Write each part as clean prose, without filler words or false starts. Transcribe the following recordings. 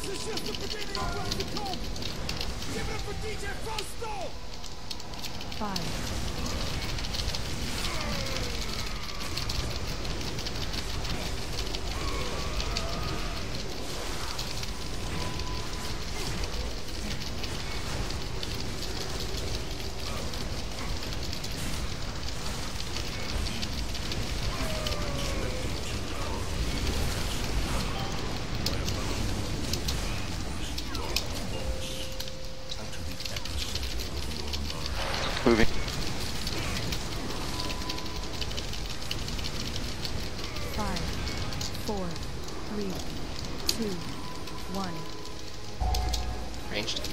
Moving. 5, 4, 3, 2, 1. Ranged.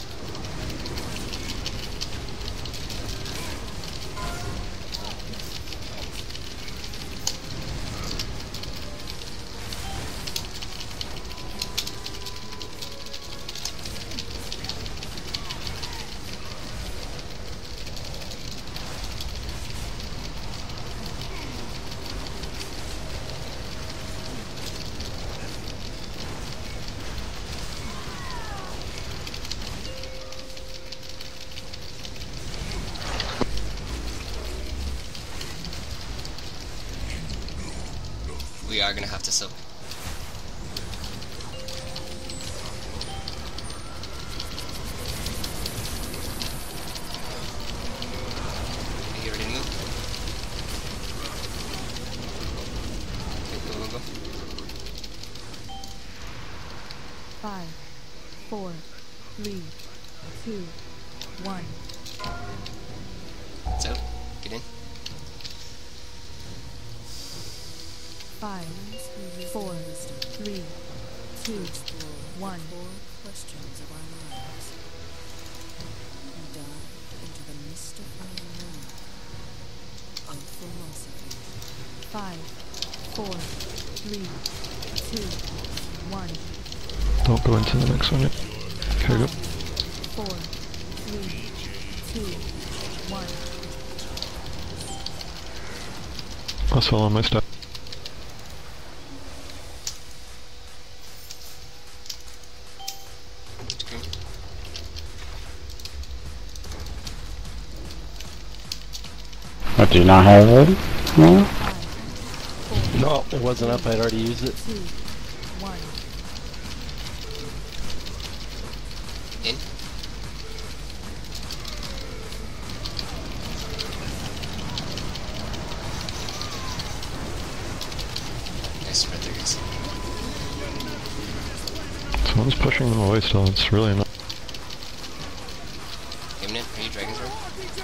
We are gonna have to sub. Are you ready to move? Okay, go, go, go. 5, 4, 3, 2, 1. It's out. Get in. 5, 4, 3, 2, 1. Questions of our lives. We dive into the mystifying world of philosophy. 5, 4, 3, 2, 1. Don't go into the next one yet. Okay, go. 4, 3, 2, 1. I'll solo my stuff. What, do you not have it? No? No, it wasn't up. I'd already used it. 2, 1. In. Nice spread there, guys. Someone's pushing them away still, it's really annoying. Imminent, are you Dragon's Roar?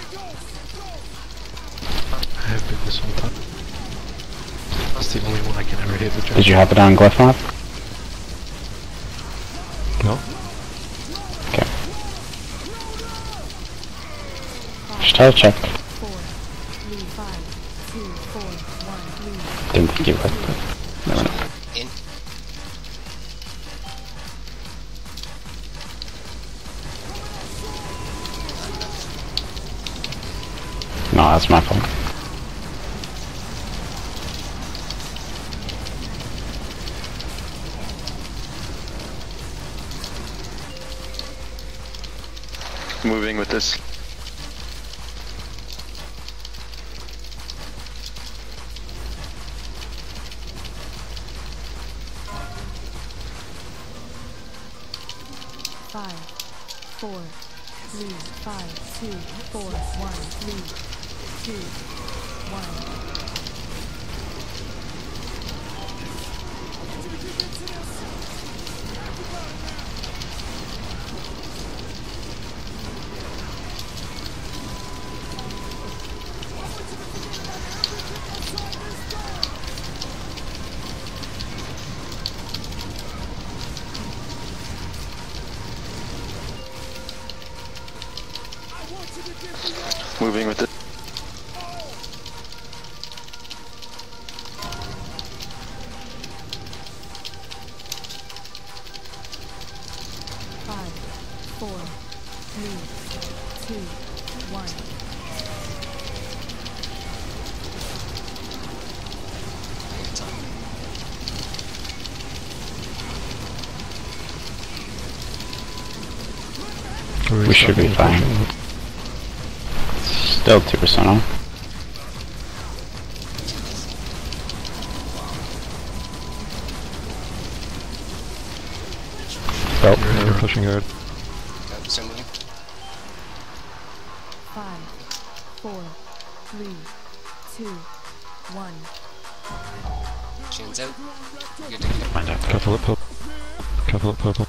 I have been this whole time. That's the only one I can ever hit with. Did you have it on Glyphmoth? No? Okay. Just had a check. 4, 3, 5, 2, 4, 1, 3. Didn't think you would, but never know. In. No, that's my fault. Moving with this. Five, 4, 3, 5, 2, 4, 1, 3, 2, 1. Moving with it. Five, 4, 3, 2, 1. It's on. We should be fine. Still 2% off. You're pushing hard. Go, start moving. 5, 4, 3, 2, 1. Chains out. Good to go. Careful at purple. Careful at purple.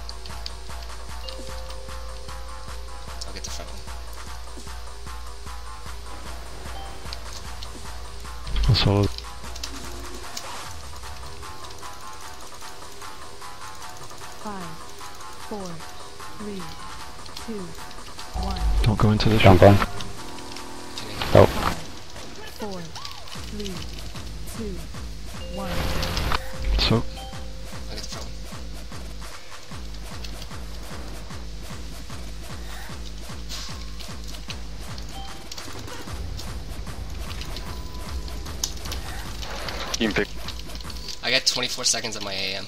I'll get the front one. Solid. 5, 4, 3, 2, 1. Don't go into this. Jump on. Oh. 5, 4, 3, 2, 1. So, I'll get the front one. I got 24 seconds of my AM.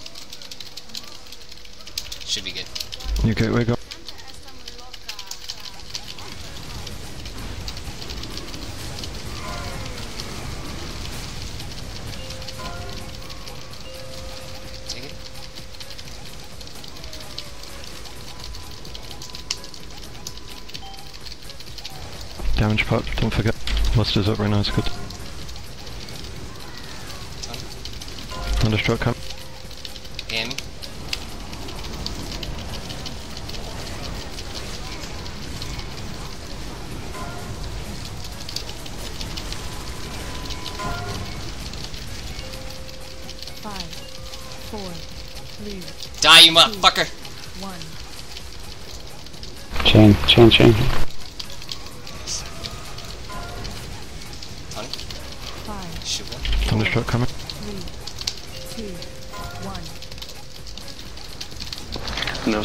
Should be good. you gateway go. Take it. Damage pot, don't forget. Luster's up right now, it's good. Ton. Thunderstruck come. AM. Five, 4, 3, Die, you motherfucker! 1. Chain. Ton. 5, Shoot one. Thunderstruck coming. 3, 2, 1. No.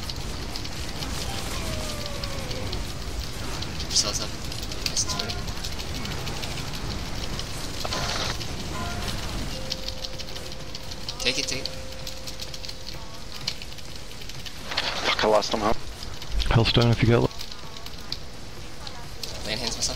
Keep yourselves up. Nice and sweaty. Take it. Fuck, I lost him, huh? Hellstone if you get Land hands myself.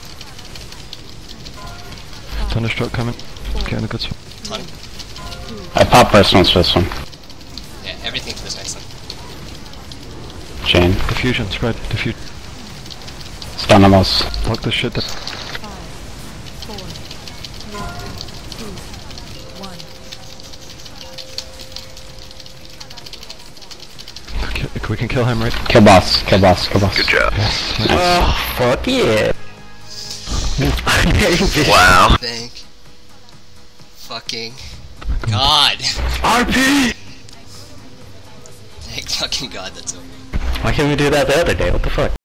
Thunderstruck coming. Get in a good spot. Ton. I pop first one, this one. Yeah, everything for this next one. Chain. Diffusion, spread, diffuse. Stun almost. Lock this shit down. 5, 4, 3, 2, 1. We can kill him, right? Kill boss. Good job. Yes. Nice. Oh, fuck yeah. Wow. Thank fucking God. RP! Thank fucking God that's over. Why can't we do that the other day? What the fuck?